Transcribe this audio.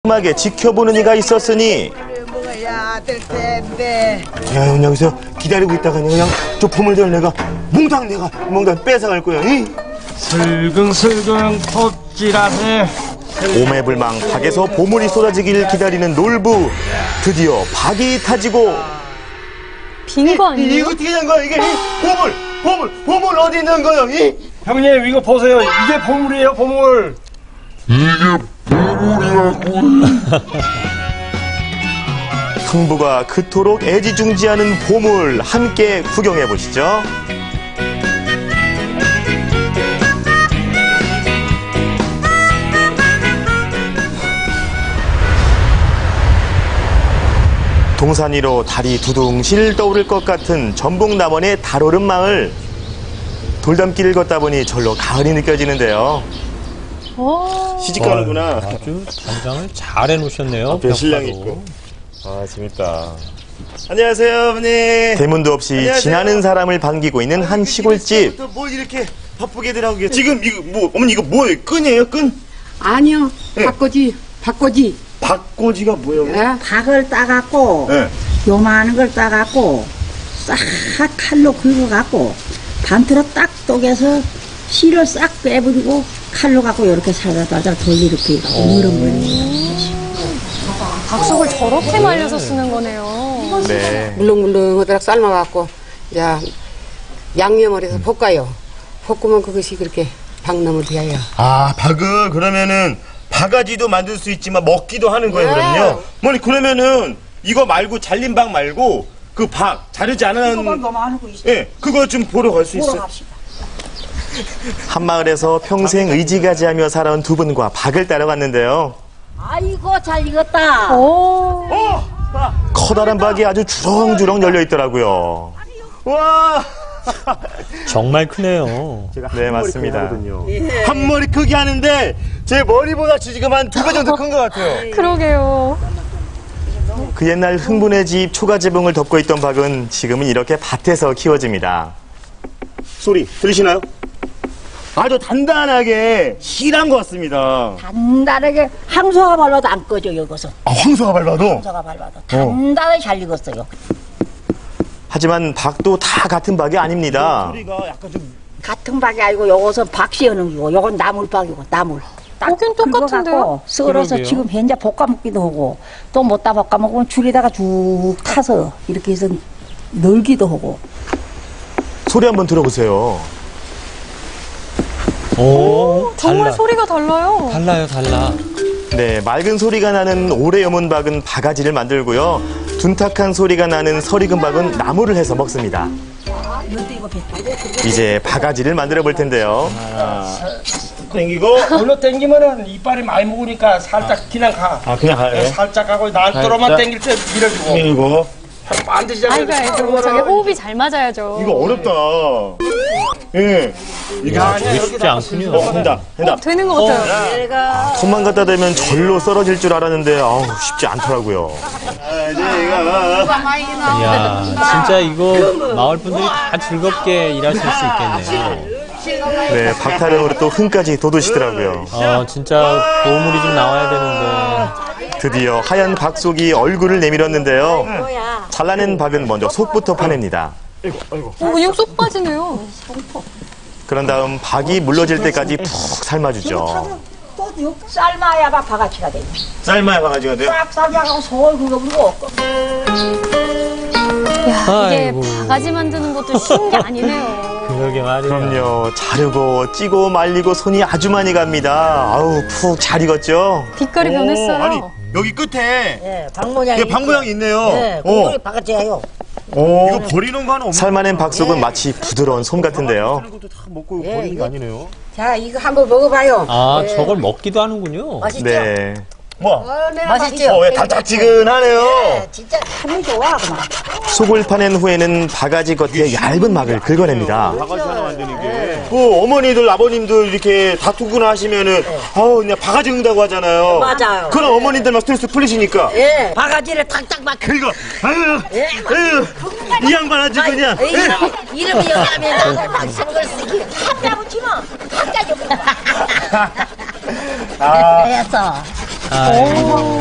꼼꼼하게 지켜보는 이가 있었으니 먹어야 될 텐데. 야, 여기서 기다리고 있다가 그냥 저 보물들 내가 몽땅 뺏어갈 거야. 응? 슬금슬금 톱질하세. 오매불망 박에서 보물이 쏟아지길 기다리는 놀부. 드디어 박이 타지고 빈 거 아니에요? 이거 어떻게 된 거야 이게? 보물 어디 있는 거야? 이? 형님 이거 보세요. 이게 보물이에요, 보물. 흥부가 그토록 애지중지하는 보물 함께 구경해 보시죠. 동산 위로 달이 두둥실 떠오를 것 같은 전북남원의 달오름 마을. 돌담길을 걷다 보니 절로 가을이 느껴지는데요. 시집가는구나. 아주 단장을 잘 해놓으셨네요. 앞에 신랑이 있고. 아, 재밌다. 안녕하세요, 어머니. 대문도 없이 안녕하세요. 지나는 사람을 반기고 있는 한 시골집. 뭘 이렇게 바쁘게들 하고 계세요? 지금 이거 어머니 이거 뭐예요? 끈이에요, 끈? 아니요, 네. 박꼬지. 박꼬지가 뭐예요? 예? 박을 따갖고, 네. 요만한 걸 따갖고, 싹 칼로 긁어갖고, 반트로 딱 쪼개서 씨를 싹 빼버리고, 칼로 갖고 이렇게 살살 돌리 이렇게 물어버리는 박석을 저렇게 말려서 쓰는 거네요. 네. 물렁물렁하도록 삶아갖고 이제 양념을 해서 볶아요. 볶으면 그것이 그렇게 박나무 되어요. 아, 박을 그러면은 바가지도 만들 수 있지만 먹기도 하는 거예요, 네. 그럼요? 어머니, 그러면은 이거 말고 잘린 박 말고 그 박 자르지 않은 이거만 너무 안 하고 있어. 예, 그거 좀 보러 갈 수 있어요? 한마을에서 평생 의지가지하며 살아온 두 분과 박을 따러 갔는데요. 아이고, 잘 익었다. 오. 커다란 박이 아주 주렁주렁 열려 있더라고요. 와! 정말 크네요. 네, 맞습니다. 한 머리 크게 하는데 제 머리보다 지금 한 2배 정도 큰 것 같아요. 그러게요. 그 옛날 흥분의 집 초가지붕을 덮고 있던 박은 지금은 이렇게 밭에서 키워집니다. 소리 들리시나요? 아주 단단하게 실한 것 같습니다. 단단하게 항소가 밟아도 안 꺼져요, 이것은. 아, 황소가 밟아도? 항소가 밟아도. 단단하게 잘 익었어요. 하지만 박도 다 같은 박이 아닙니다. 소리가 약간 좀 같은 박이 아니고 요것은 박 씌우는 거고 요건 나물박이고 나물. 보긴 똑같은데요? 썰어서 그러게요. 지금 현재 볶아 먹기도 하고 또 못다 볶아 먹으면 줄에다가 쭉 타서 이렇게 해서 널기도 하고. 소리 한번 들어보세요. 오, 정말 소리가 달라요. 달라. 네, 맑은 소리가 나는 오래 여문 박은 바가지를 만들고요. 둔탁한 소리가 나는 설익은 박은 나무를 해서 먹습니다. 이제 바가지를 만들어 볼 텐데요. 땡기고 올려 땡기면은 이빨이 많이 먹으니까 살짝 그냥 가. 아, 그냥 가요? 살짝 가고 난도로만 살짝. 땡길 때 밀어주고. 이거 반드시잖아요. 알죠. 저게 호흡이 잘 맞아야죠. 이거 어렵다. 예. 야, 되게 쉽지 않군요. 된다. 되는 것 같아요. 손만 갖다 대면 절로 썰어질 줄 알았는데 아우, 쉽지 않더라고요. 이야, 진짜 이거 마을 분들이 다 즐겁게 일하실 수 있겠네요. 네, 박타령으로 또 흥까지 돋우시더라고요. 진짜 보물이 좀 나와야 되는데. 드디어 하얀 박속이 얼굴을 내밀었는데요. 잘라낸 박은 먼저 속부터 파냅니다. 그냥 쏙 빠지네요. 그런 다음 박이 물러질 때까지 푹 삶아주죠. 또 삶아야 바가지가 돼요. 삶아야 바가지가 돼요? 싹 삶아가고 소울 긁어버리고. 야, 이게 아이고. 바가지 만드는 것도 쉬운 게 아니네요. 그러게 말이에요. 그럼요. 자르고 찌고 말리고 손이 아주 많이 갑니다. 아우, 푹 잘 익었죠? 빛깔이 변했어요. 아니, 여기 끝에 예, 박모양이. 방 모양이 있네요. 예, 그걸 바가지예요. 이거 버리는 거 하나 없나요? 삶아낸 박속은 마치 부드러운 솜 같은데요. 것도 다 먹고 예, 버리는 게 이거- 아니네요. 자, 이거 한번 먹어봐요. 저걸 먹기도 하는군요. 맛있죠? 네. 뭐? 맛있죠? 왜 달짝지근하네요. 예, 진짜 참이 좋아, 그만. 속을 파낸 후에는 바가지 겉에 얇은 막을 긁어냅니다. 바가지 하나 만드는 게. 어머니들, 아버님들 이렇게 다투거나 하시면은, 그냥 바가지 긁는다고 하잖아요. 맞아요. 그럼 어머니들만 스트레스 풀리시니까. 예, 바가지를 탁탁 막 긁어. 아유, 이 양반 아주 그냥. 이름이 여자면 막상 걸 쓰기 한자 붙이면 한자 좀. 그래서 아이고.